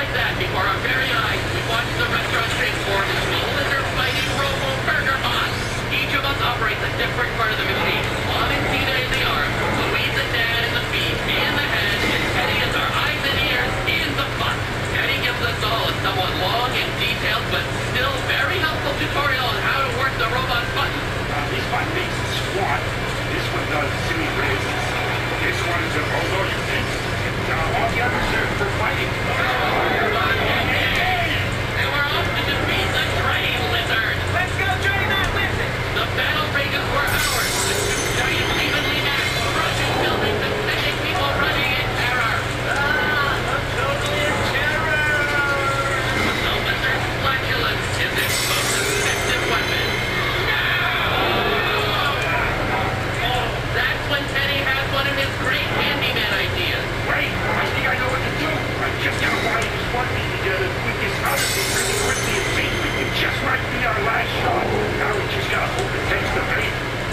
like that, before our very eyes, we watched the restaurant transform into a lizard-fighting robo-burger boss. Each of us operates a different part of the machine. Mom and Tina in the arm, Louise and Dad in the feet, me in the head, and Teddy is our eyes and ears in the butt. Teddy gives us all a somewhat long and detailed, but still very helpful tutorial on how to work the robot's buttons. This one makes it squat. This one does silly raises. This one is a bulldog thing. All the others are for fighting. And we're off to defeat the train lizard. Let's go join that lizard. The battle rages for hours. The two giant evenly matched crushing buildings and sending people running in terror. I'm totally in terror. The lizard's flatulence is its most effective weapon. That's when Teddy has one of his great handyman ideas. Wait, I think I know what to do. I just got wired this one thing together with this other thing really quickly and see if we can just might be our last shot. Now we just gotta hope it takes the bait.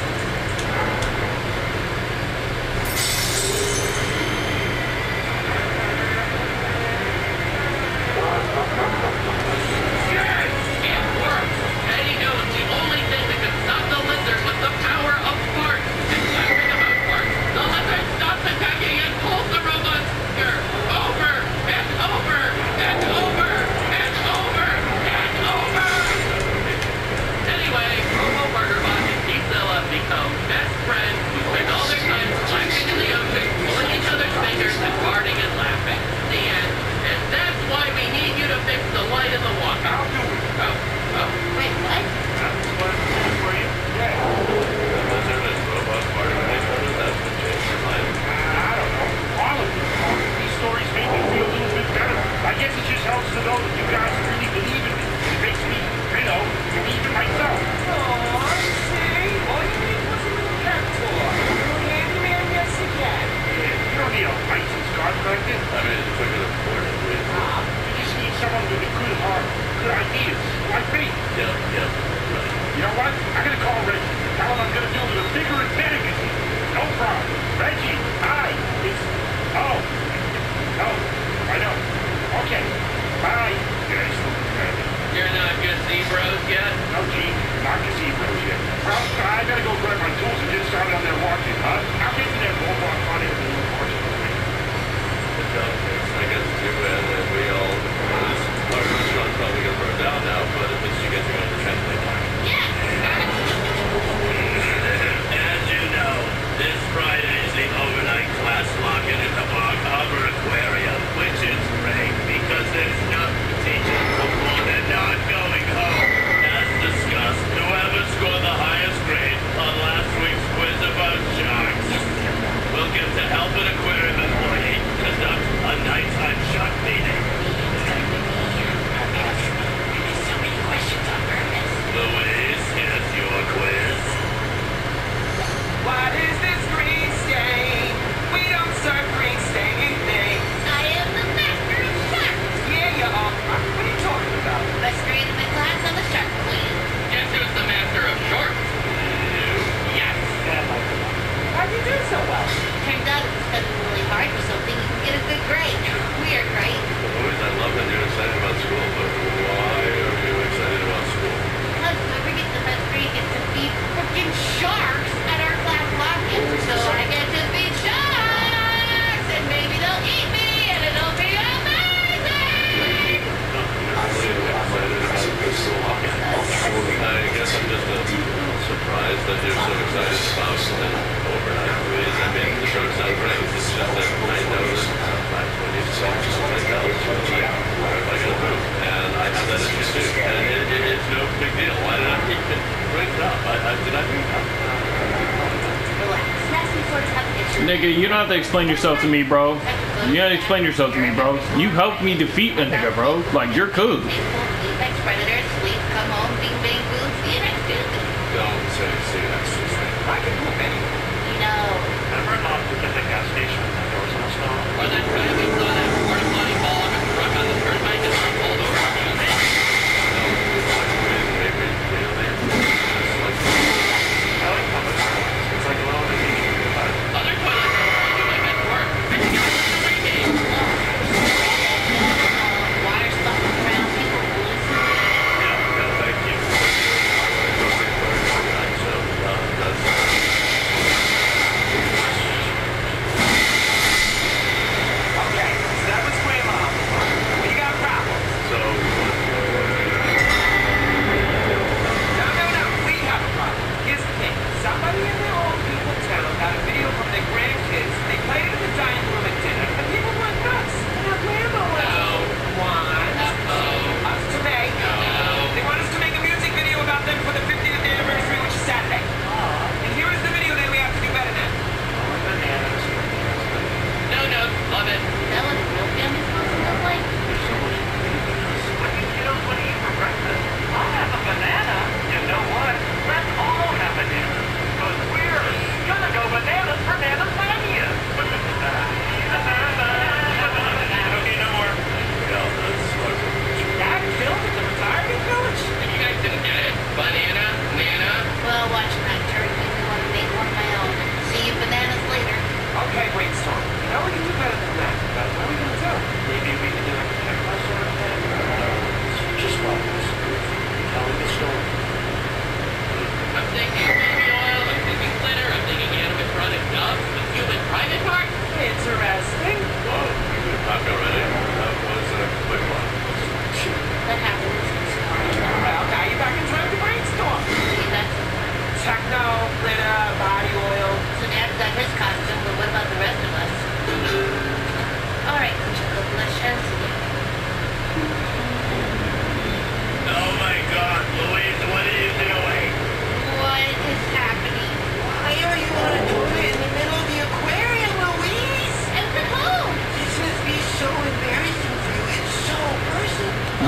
Yes! It worked! Teddy knows the only thing that can stop the lizard was the power of farts. And laughing about farts, the lizard stops attacking and pulls the robot's finger over and over and over and over and over! Anyway, Robo Burger Bot and Gisela become best friends who spend all their time splashing in the ocean, pulling each other's fingers and farting and laughing. The end. And that's why we need you to fix the light in the walker. I'll do it. Oh, wait, what? That's what I'm doing for you. Yeah. The lizard is robot party maker. That's what changed your mind. I don't know. All of them. These stories make me feel a little bit better. I guess it just helps to know that you guys really believe in me. It makes me, believe in myself. Oh, see? All you need was a little pep talk. Little handyman, yes again. Yeah, you don't need a license card like this. I mean, it's quicker than porn. You just need someone with a good heart, good ideas, like me. Yep, right. You know what? I'm gonna call Reggie. Tell him I'm gonna do it with a bigger and better gazebo. No problem. Reggie, hi. It's... Oh. No. I know. Okay. Bye. Guys, You're not gazebros yet? no, Gene. Not gazebos yet. Well, I gotta go grab my tools and get started on their walking, huh? I'll get to that robot funny with the unfortunately. Good job, Chris. I guess you and we all... Our restaurant's probably gonna burn down now, but at least you get to go to the transplant park. As you know, this Friday is the overnight class lock-in at the Bog Harbor Aquarium, which is great because there's nothing teaching football and not going home. As discussed, whoever scored the highest grade on last week's quiz about sharks will get to help an aquarium employee conduct a nighttime shark meeting. Louise, here's your quiz. What is this green stain? We don't serve green staining things. I am the master of sharks. Yeah, you are. What are you talking about? Best grade in my class on the shark quiz. Guess who's the master of shorts? Yes! How'd you do so well? Turns out if you study really hard for something, you can get a good grade. Weird, right? Louise, I love that you're excited about school, but why are you excited about school? Because whoever gets the best grade gets to feed freaking sharks at our class lock-in. So I get to feed sharks, and maybe they'll eat me, and it'll be amazing! I guess I'm just surprised that you're so excited about an overnight quiz. I mean, the show sounds great. It's just that I know that that's when you say something like that, what am I going to do? And I have that issue too. And it's no big deal. Why did I even bring it up? Did I bring it up? Relax. Nasty sort of have an issue. Nigga, you don't have to explain yourself to me, bro. You gotta explain yourself to me, bro. You helped me defeat a nigga, bro. Like, you're cool. Apex predators, sleep, come home, bing bang boom, see you next Tuesday. Don't say see you next Tuesday. I can move anywhere. You know. Remember not to get the gas station when the doors almost gone? Or that time we saw that porta potty ball of a truck on the turnpike and got pulled over on the other end? Maybe really. I like public toilets. It's like a little vacation. Other toilets are doing it work. And you got the reggae.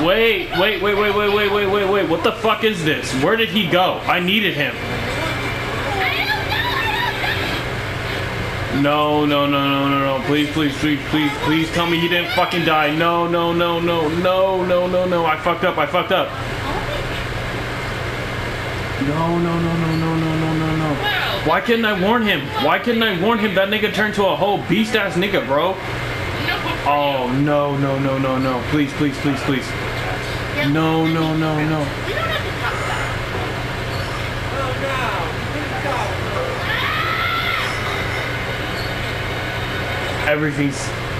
Wait. What the fuck is this? Where did he go? I needed him. No. Please tell me he didn't fucking die. No. I fucked up. No. Why couldn't I warn him? That nigga turned to a whole beast ass nigga, bro. Oh, no. Please. No. We don't have to talk about it. Oh no! Everything's...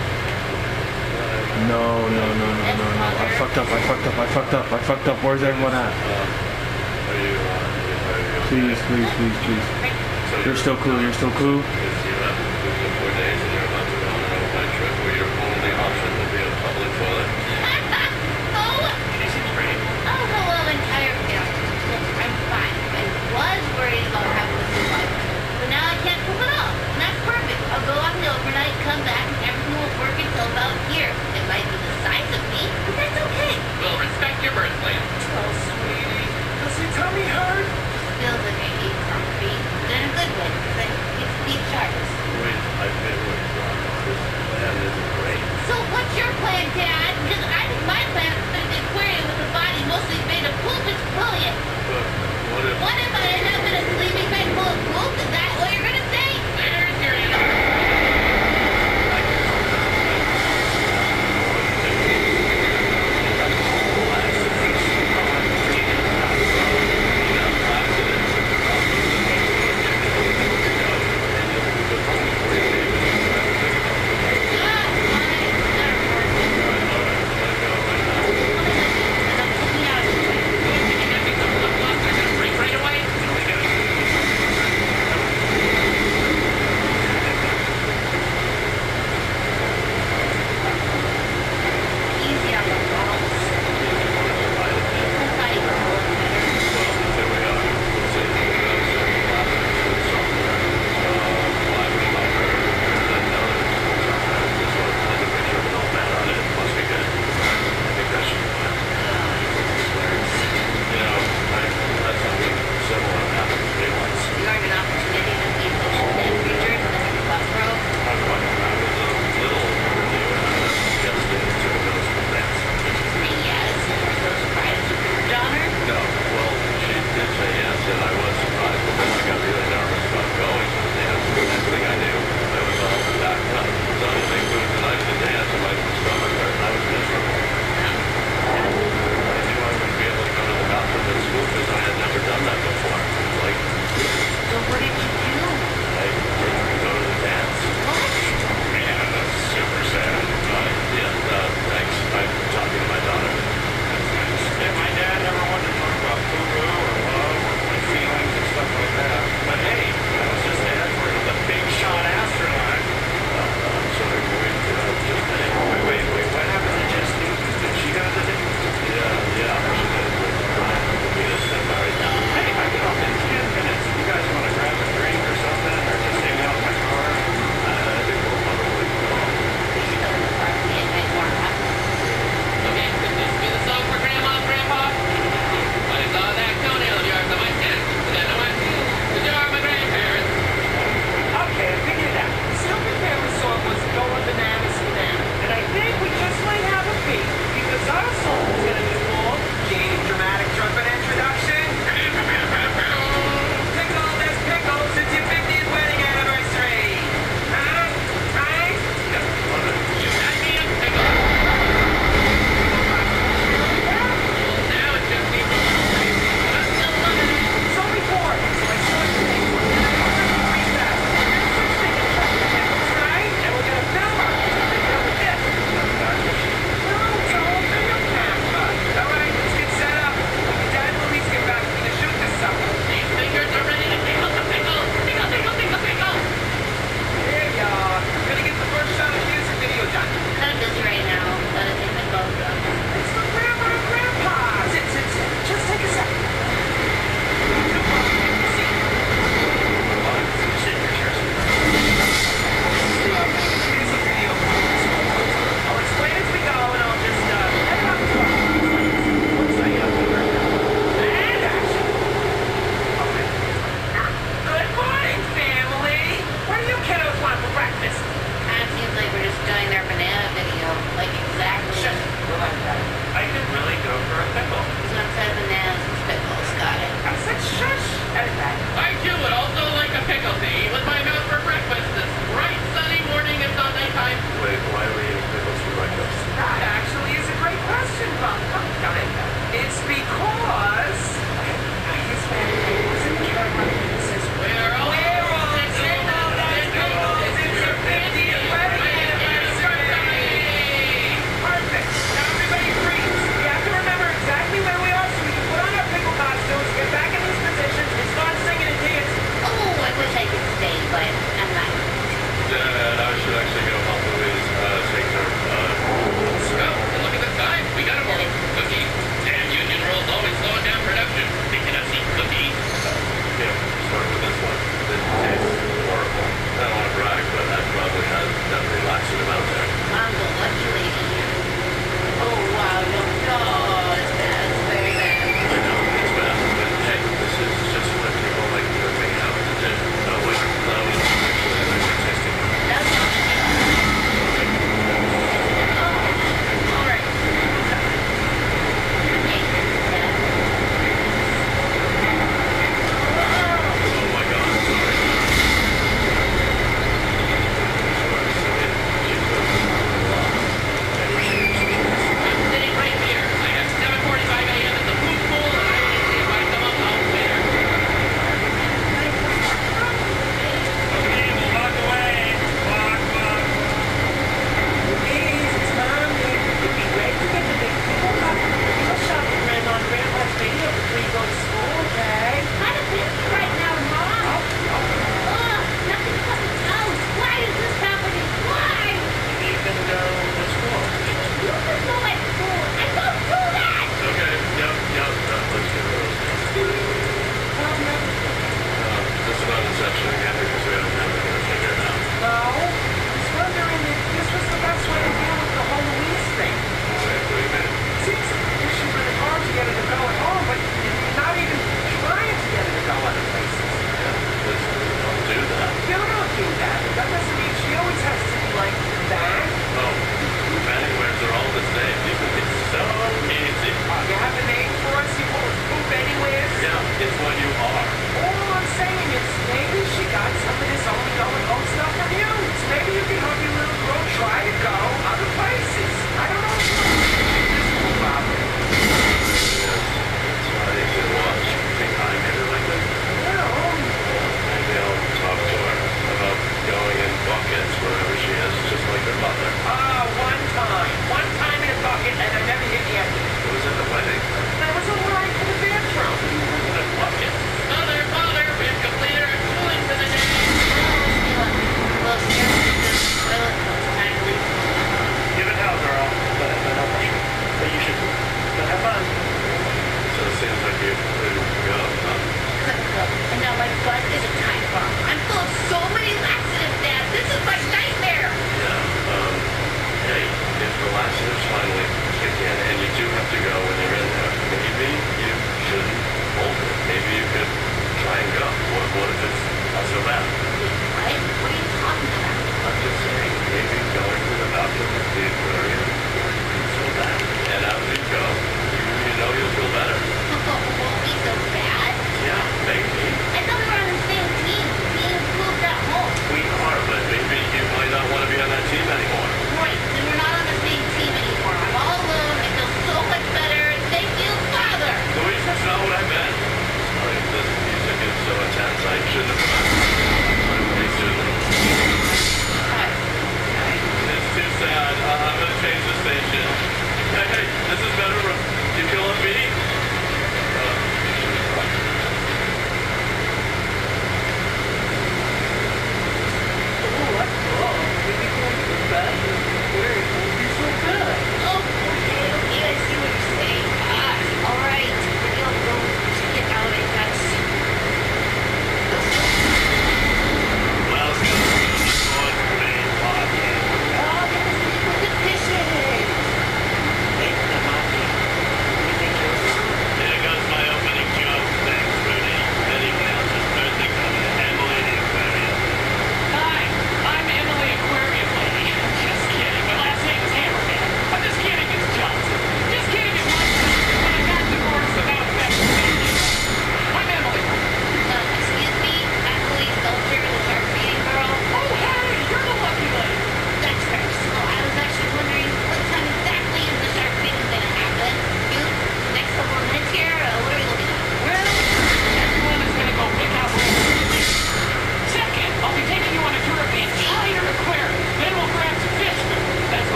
No. I fucked up. Where's everyone at? Please. You're still cool. Because you have 4 days and you're about to go on an overnight trip where your only option will be a public toilet. Hello, entire family. Look, I'm fine. I was worried about having to move my but now I can't move at all. And that's perfect. I'll go on the overnight, come back, and everything will work until about here. It might be the size of me, but that's okay. We'll respect your birthplace. Oh, sweetie. Does your tummy hurt? Feels like I ate something, but in a good way, because I keep sharp.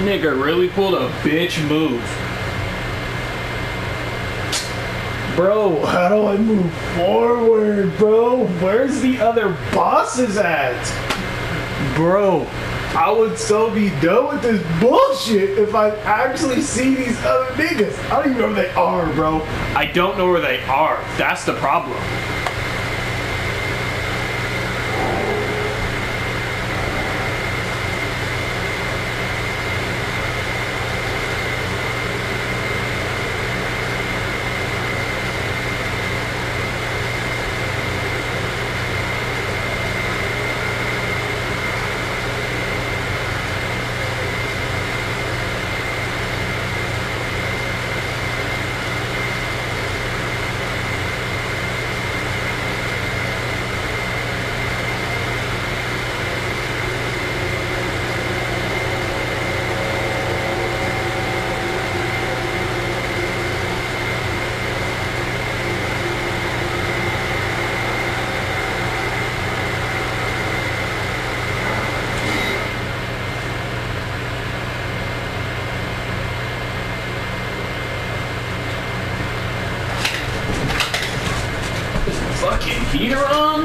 nigga really pulled a bitch move. Bro, how do I move forward, bro? Where's the other bosses at? Bro, I would so be done with this bullshit if I actually see these other niggas. I don't even know where they are, bro. I don't know where they are. That's the problem. Fucking heater on?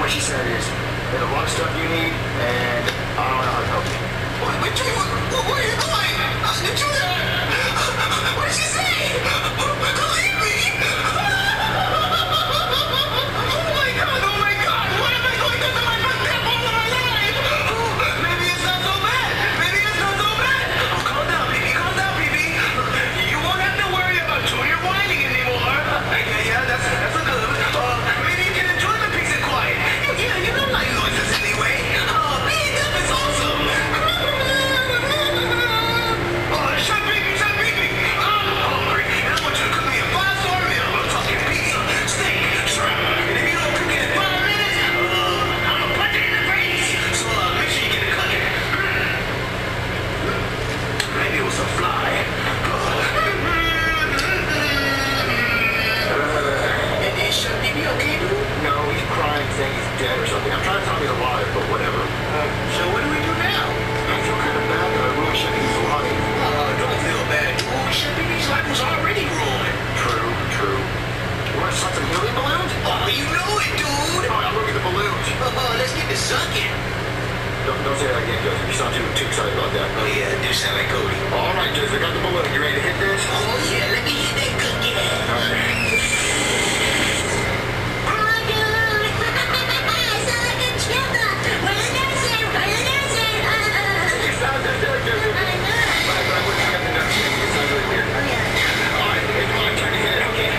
what she said is, there's a lot of stuff you need, and I don't know how to help you. But Junior, where are you going? Junior! What did she say? Leave me! Oh my God! What am I going to do? I've been dead all of my life! Maybe it's not so bad! Maybe it's not so bad! Oh, calm down, baby, calm down, baby! You won't have to worry about Junior whining anymore! Yeah, that's a good. Maybe you can enjoy the peace and quiet! Yeah, you don't like noises anyway! Being deaf is awesome! Shut baby! I'm hungry, and I want you to cook me a 5-star meal. I'm talking pizza, steak, shrimp, and if you don't cook it in 5 minutes, I'm gonna punch it in the face. So make sure you get it cooking. Maybe it was a fly. Is Chef Baby okay, dude? No, he's crying, saying he's dead or something. I'm trying to tell him he's alive, but whatever. So what do we do now? I feel kind of bad that I ruined Chef Baby's life. Don't feel bad, dude. Chef Baby's life was already ruined. True. You want to suck some helium balloons? Oh, you know it, dude. Oh, look at the balloons. Let's get to sucking. Don't say that again, Joseph. You sound too excited about that. Oh yeah, do sound like Cody. All right, Joseph, I got the balloon. You ready to hit this? Oh yeah, let me hit that cookie. All right. You sound just like Joseph. But I wish I got the nuts. It sounds really weird. All right, it's my turn to hit it. Okay.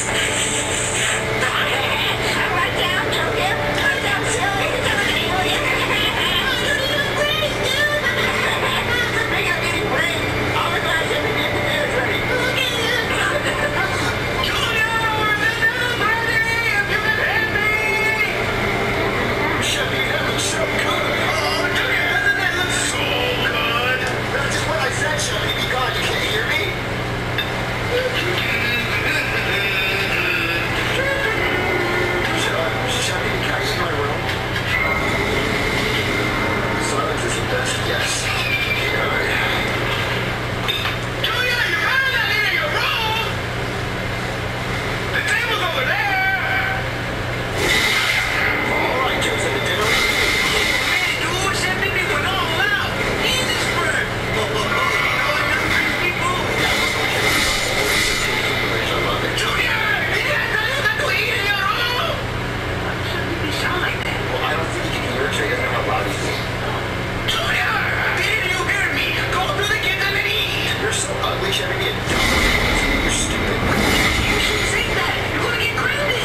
Chevy, that looks so good. Oh, Junior, doesn't that look so good? That's just what I said, Chevy. Be gone. You can't hear me. Chevy, can I use my room? Silence is the best. Yes. Good. Junior, you better not eat in your room. The table's over there. All right, Joseph, the dinner is ready. Hey, dude, Chef Baby went all out. He's expert. I love it. Junior, did you tell you not to eat in your room? Chef Baby sound like that. Well, I don't think he can hear it, so he doesn't know how loud he is. Junior, didn't you hear me? Go to the kitchen and eat. You're so ugly, Chevy. Be a dumb. You're stupid. You shouldn't say that. You're gonna get grounded.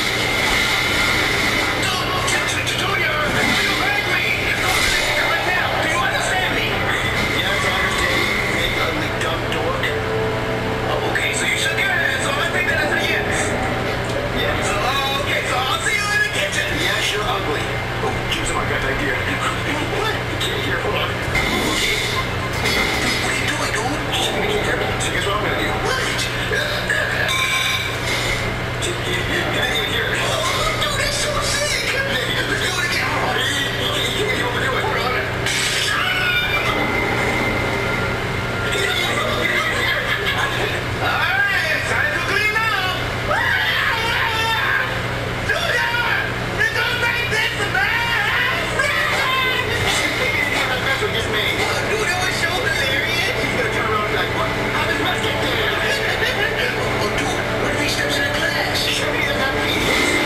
Junior, will you beg me? Go to the kitchen right now. Do you understand me? Yes, I understand, you big, ugly, dumb dork. Oh, okay, so you shook your head, so I think that is a yes. Yes. Okay, so I'll see you in the kitchen. Yes, you're ugly. Oh, Joseph, I got an idea. What? You can't hear. Hold on. Okay. What are you doing, dude? Chevy, you can't hear me. So here's what I'm gonna do. What? You didn't even hear it. Dude, that's so sick. Let's do it again. You can't overdo it. Hold on. All right, it's time to clean up. Junior, it goes like this, man. That mess was just made. Dude, it was so hilarious. He's gonna turn around and be like, what? How did mess get there? Oh, dude, what if he steps in a glass? Chevy doesn't have feet.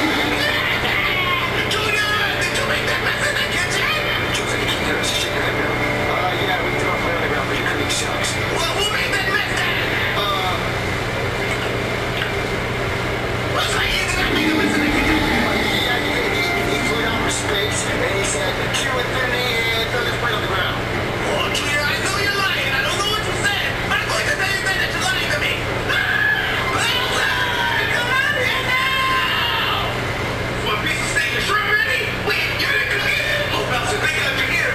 Junior, did you make that mess in the kitchen? Joseph, you can't hear us. Shake your head now. Yeah, we threw a play on the ground, but your cooking sucks. Well, who made that mess then? What's my ears not make a mess in the kitchen? Yeah, he flew down from space, and he said, cue infinity, and throw this plate on the ground. Oh, Junior, I know you're lying. I don't know what you said. I'm going to tell you that you're lying to me. Elsa, come out here now! One piece of steak and shrimp ready? Wait, you didn't cook it? Oh, Elsa, make it up in here.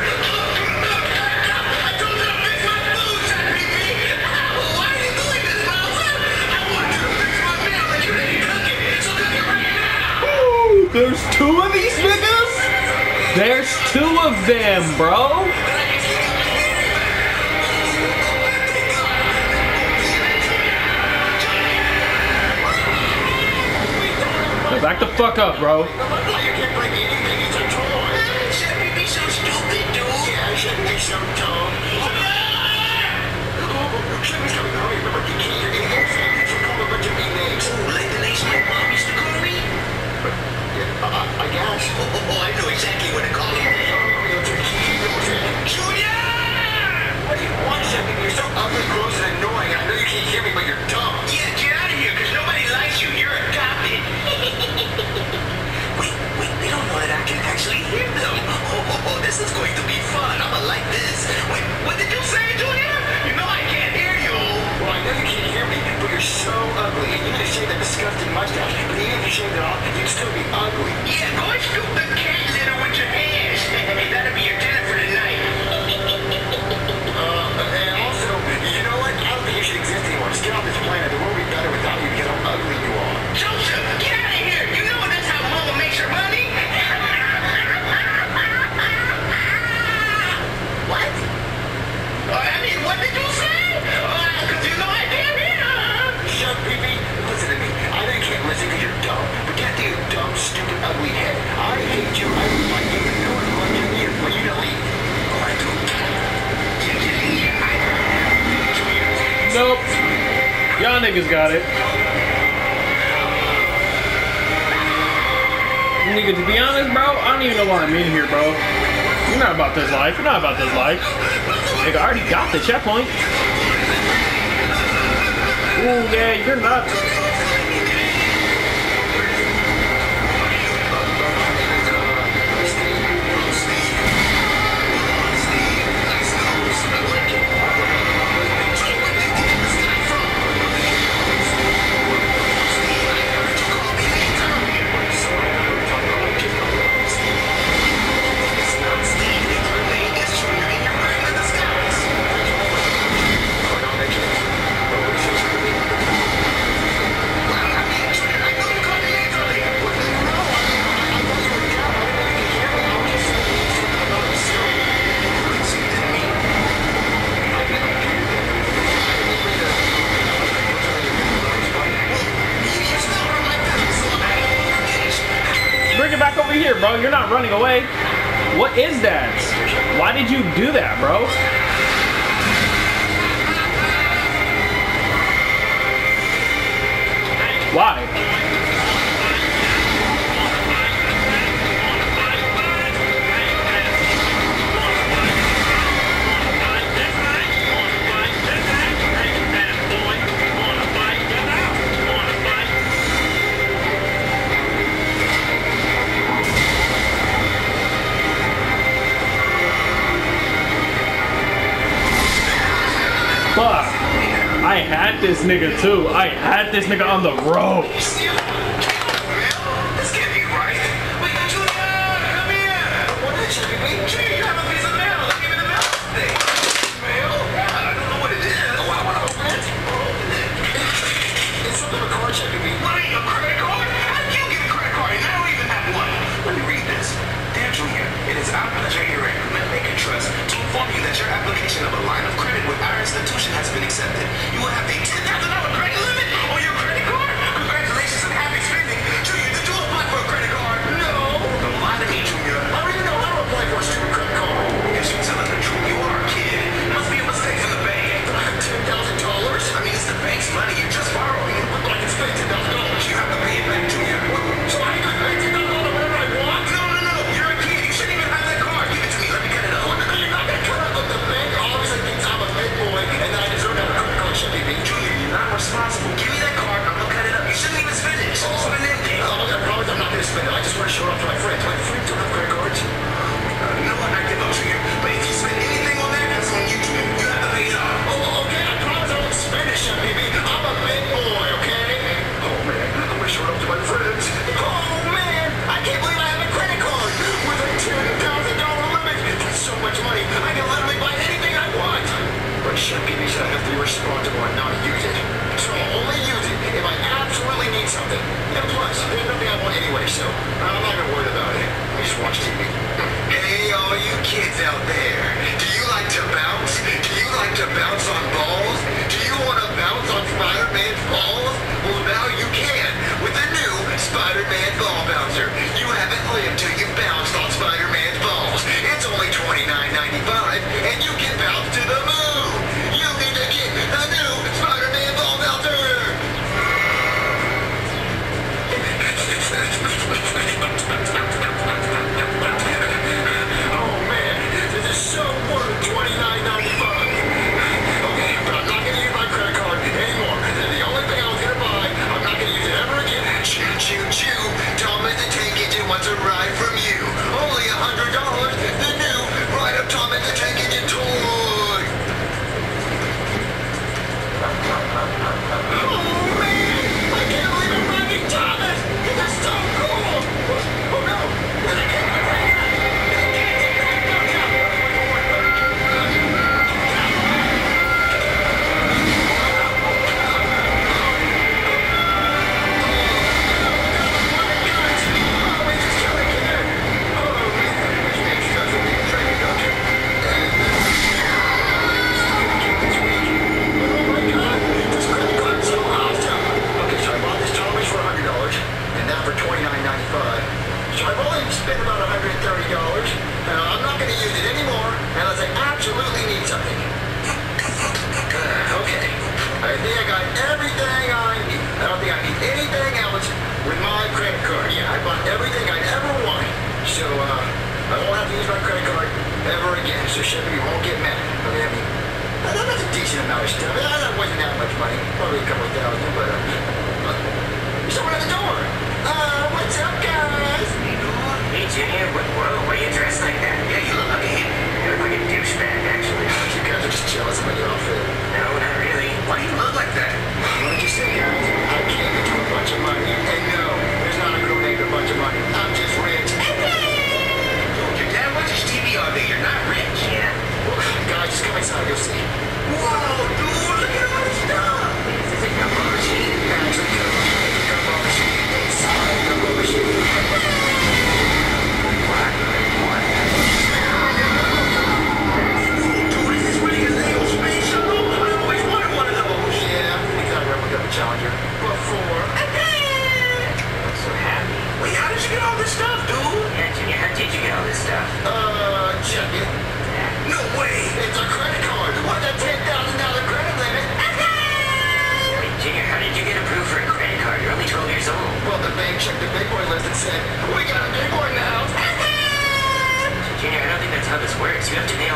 I told you to fix my food, Chef Baby. Why are you doing this, Elsa? I want you to fix my meal, and you didn't cook it. So cook it right now. Ooh, there's 2 of these niggas? There's 2 of them, bro. Now back the fuck up, bro. You can't break anything This is going to be fun. I'ma like this. Wait, what did you say, Junior? You know I can't hear you. Well, I know you can't hear me, but you're so ugly. You need to shave that disgusting mustache. But even if you shaved it off, you'd still be ugly. Yeah, go and scoop the cat litter with your hands. That'll be your dinner for the night. And also, you know what? I don't think you should exist anymore. Just get off this planet. The world would be better without you because how ugly you are. Joseph, get out of here. You know that's how Mama makes her money. What? I mean, what did you say? Because you know I can't hear. Shut up, Pee-Pee. Listen to me. I know you can't listen because you're dumb. But get to your dumb, stupid, ugly head. I hate you. I don't like you. No one loves you. Well, you don't leave. Oh, I do. Nope. Y'all niggas got it. Nigga, to be honest, bro, I don't even know why I'm in here, bro. You're not about this life. You're not about this life. Nigga, I already got the checkpoint. Ooh, yeah, you're not. Bring it back over here, bro. You're not running away. What is that? Why did you do that, bro? Why? Fuck. I had this nigga too. I had this nigga on the ropes. This can't be right. Wait, Junior, come here. What is it? Junior, you have a piece of mail. Give me the mail thing. Mail? I don't know what it is. Oh, I want to open it. It's something of a card check to be. What, a credit card? How did you get a credit card? And I don't even have one. Let me read this. Dear Junior, it is our pleasure herein, Make and Trust, to inform you that your application of a line of credit with our institution has been accepted. You will have a $10,000 credit limit on your credit card. Congratulations and happy spending. Junior, did you apply for a credit card? No. Don't lie to me, Junior. I don't even know how to apply for a stupid credit card. Guess you're telling the truth. You are a kid. Must be a mistake from the bank. $10,000? I mean, it's the bank's money. You're just borrowing. I can spend $10,000. You have to pay it back, Junior. So I can pay $10,000 whenever I want? No. You're a kid. You shouldn't even have that card. Give it to me. Let me get it up. You're not going to cut up the bank obviously thinks I'm a big boy and that I deserve to have a credit card, shouldn't be. Junior, you're not responsible. Give me that card. I'm gonna cut it up. You shouldn't even spend it. You shouldn't spend anything. I promise I'm not going to spend it. I just want to show it off to my friends. My friends don't have credit cards. You know what? I give up, Junior. But if you spend anything on that, that's on you, Junior. You have to pay it off. Oh, okay. I promise I won't spend it, Chef Baby. I'm a big boy, okay? Oh, man. I'm going to show it off to my friends. Oh, man. I can't believe I have a credit card with a $10,000 limit. That's so much money. I can literally buy anything I want. But Chef Baby said I have to be responsible and not use it. So I'll only use it if I absolutely need something. And plus, there's nothing I want anyway, so I'm not going to worry about it. I just watch TV. Hey, all you kids out there. Do you like to bounce? Do you like to bounce on balls? Do you want to bounce on Spider-Man's balls? Well, now you can with the new Spider-Man Ball Bouncer. You haven't lived till you've bounced on Spider-Man's balls. It's only $29.95, and you can bounce to the moon. You need to get the new Spider-Man Ball Bouncer. Oh, man. This is I'm not going to use it anymore unless I absolutely need something. Okay. I think I got everything I need. I don't think I need anything else with my credit card. Yeah, I bought everything I'd ever wanted. So, I won't have to use my credit card ever again. So Chevy won't get mad. Okay, I mean, that's a decent amount of stuff. That wasn't that much money. Probably a couple of thousand, but, there's someone at the door. What's up, guys? Hey, Junior, why are you dressed like that? Yeah, you look like a hippie. You look like a douchebag, actually. You guys are just jealous of my outfit. No, not really. Why do you look like that? What did you say, guys? I came into a bunch of money. And no, there's not a girl named a bunch of money. I'm just rich. Dude, your dad watches TV all day. You're not rich. Yeah. Well, guys, just come inside. You'll see. Whoa, dude, look at all this stuff. This is a gumball machine. Actually, gumball machine inside the gumball machine. Dude, is this really a Lego space shuttle? I always wanted one of those. Yeah, we got a replica of a Challenger. Before. I'm so happy. Wait, how did you get all this stuff, dude? Yeah, Junior, how did you get all this stuff? Check it. No way. It's a credit card. With a $10,000 credit limit. Wait, Junior, how did you get approved for a credit card? You're only 12 years old. Well, the bank checked the big boy list and said, we got a big boy in the house. Junior, I don't think that's how this works. You have to pay